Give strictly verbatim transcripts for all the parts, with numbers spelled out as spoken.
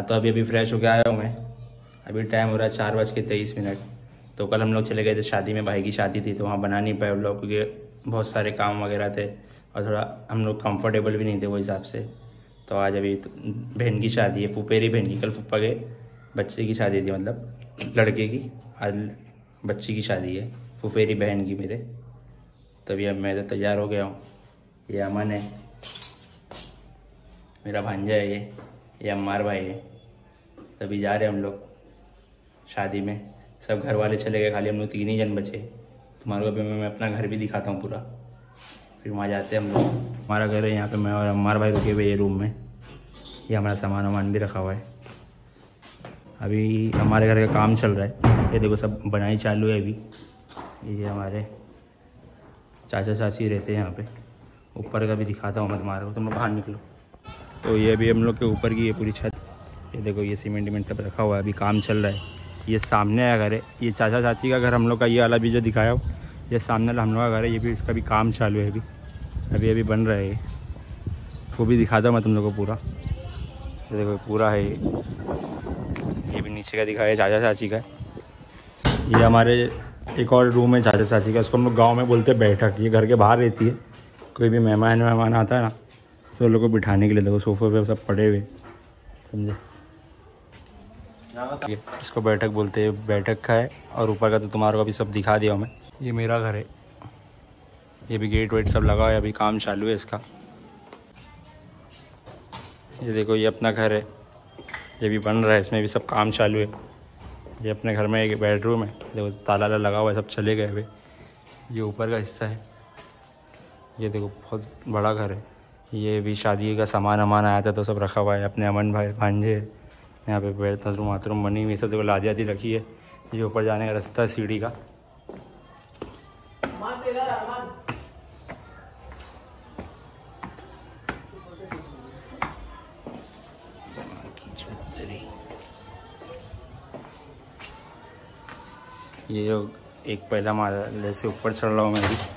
तो अभी अभी फ्रेश होके आया हूँ मैं। अभी टाइम हो रहा है चार बज के तेईस मिनट। तो कल हम लोग चले गए थे शादी में, भाई की शादी थी, तो वहाँ बना नहीं पाए हम लोग क्योंकि बहुत सारे काम वगैरह थे और थोड़ा हम लोग कंफर्टेबल भी नहीं थे वो हिसाब से। तो आज अभी तो बहन की शादी है, फूफेरी बहन की। कल फूफा के बच्चे की शादी थी, मतलब लड़के की। आज बच्ची की शादी है, फूफेरी बहन की मेरे। तभी अब मैं तो तैयार हो गया हूँ। ये अमन है, मेरा भांजा है, ये ये अम्मार भाई है। तभी जा रहे हैं हम लोग शादी में। सब घर वाले चले गए, खाली हम लोग तीन ही जन बचे। तुम्हारे को भी मैं अपना घर भी दिखाता हूँ पूरा, फिर वहाँ जाते हैं हम लोग। हमारा घर है यहाँ पे, मैं और अम्मार भाई रुके हुए ये रूम में। ये हमारा सामान वामान भी रखा हुआ है। अभी हमारे घर का काम चल रहा है, ये देखो सब बनाई चालू है अभी। ये हमारे चाचा चाची रहते हैं यहाँ पे। ऊपर का भी दिखाता हूँ मैं तुम्हारे को, तुम बाहर निकलो। तो ये अभी हम लोग के ऊपर की ये पूरी छत, ये देखो ये सीमेंट वीमेंट सब रखा हुआ है, अभी काम चल रहा है। ये सामने है घर है, ये चाचा चाची का घर हम लोग का, ये वाला भी जो दिखाया हो ये सामने वाला हम लोग का घर है। ये भी इसका भी काम चालू है, अभी अभी अभी बन रहा है ये। वो भी दिखाता हूँ मैं तुम लोग को पूरा। ये देखो पूरा है ये ये भी नीचे का दिखाया है चाचा चाची का। ये हमारे एक और रूम है चाचा चाची का, उसको हम लोग गाँव में बोलते हैं बैठक। ये घर के बाहर रहती है, कोई भी मेहमान मेहमान आता है ना तो लोगों को बिठाने के लिए। देखो सोफे पे सब पड़े हुए, समझे। इसको बैठक बोलते हैं, बैठक का है। और ऊपर का तो तुम्हारे को अभी सब दिखा दिया मैं। ये मेरा घर है, ये भी गेट वेट सब लगा है, अभी काम चालू है इसका। ये देखो ये अपना घर है, ये भी बन रहा है, इसमें भी सब काम चालू है। ये अपने घर में एक बेडरूम है, देखो ताला लगा हुआ है, सब चले गए अभी। ये ऊपर का हिस्सा है, ये देखो बहुत बड़ा घर है। ये भी शादी का सामान वामान आया था तो सब रखा हुआ है। अपने अमन भाई भांजे यहाँ पे बेडरूम बाथरूम बनी हुई, सब देखो लादी आदि रखी है। ये ऊपर जाने का रास्ता है सीढ़ी का। ये जो एक पहला माला से ऊपर चढ़ रहा हूँ मैं भी।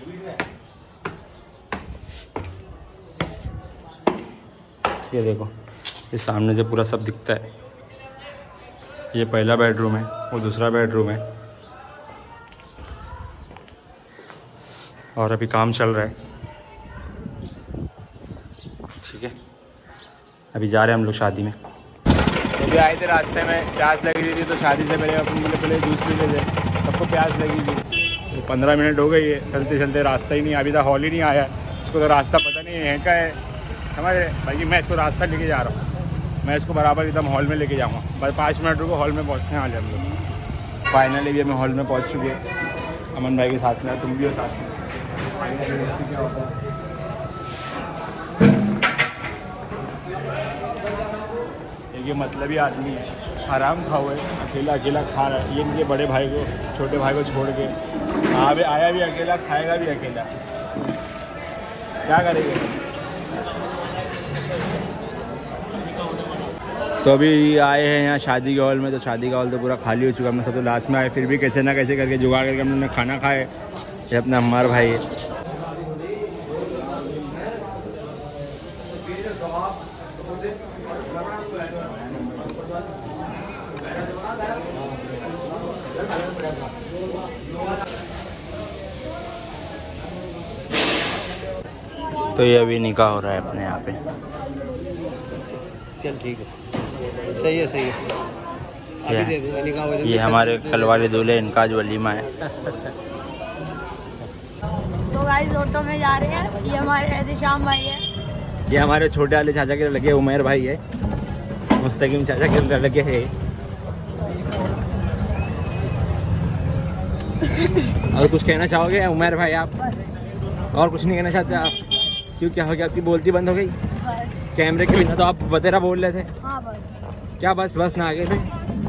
ये देखो ये सामने से पूरा सब दिखता है। ये पहला बेडरूम है, वो दूसरा बेडरूम है। और अभी काम चल रहा है, ठीक है। अभी जा रहे हैं हम लोग शादी में। अभी आए थे रास्ते में, प्यास लगी हुई थी तो शादी से पहले अपन बोले पहले जूस पी लेते। सबको प्यास लगी थी तो पंद्रह मिनट हो गई है चलते चलते, रास्ता ही नहीं, अभी तक हॉल ही नहीं आया। इसको तो रास्ता पता नहीं है का है, समझ भाई। मैं इसको रास्ता लेके जा रहा हूँ, मैं इसको बराबर एकदम हॉल में लेके जाऊँगा। बस पाँच मिनट रुको, हॉल में पहुँचने वाले हम लोग। फाइनली भी हमें हॉल में पहुँच चुके हैं अमन भाई के साथ में। तुम भी हो साथ में। क्या होता है ये मतलबी आदमी है, हराम खाओ है, अकेला अकेला खा रहा है। ये इनके बड़े भाई को छोटे भाई को छोड़ के हाँ भी आया भी अकेला, खाएगा भी अकेला, क्या करेंगे। तो अभी आए हैं यहाँ शादी के हॉल में, तो शादी का हॉल तो पूरा खाली हो चुका है। हमने सब तो लास्ट में आए, फिर भी कैसे ना कैसे करके जुगाड़ करके हमने खाना खाए। ये अपना हमारा भाई है। तो ये अभी निकाह हो रहा है अपने यहाँ पे। चल ठीक है, सही है सही है। अभी देख निकाह हो रहा है। ये हमारे कल वाले दूल्हे, इनका जो वलीमा है। तो गाइस ऑटो में जा रहे हैं। ये हमारे एहतिशाम भाई है, ये हमारे छोटे वाले चाचा के लगे उमर भाई है, मुस्तकीम चाचा के लगे है। और कुछ कहना चाहोगे उमर भाई आप? और कुछ नहीं कहना चाहते आप? क्यों, क्या हो गया? आपकी बोलती बंद हो गई? बस। कैमरे के बिना तो आप बतेरा बोल रहे थे। हाँ बस। क्या बस? बस ना आगे थे।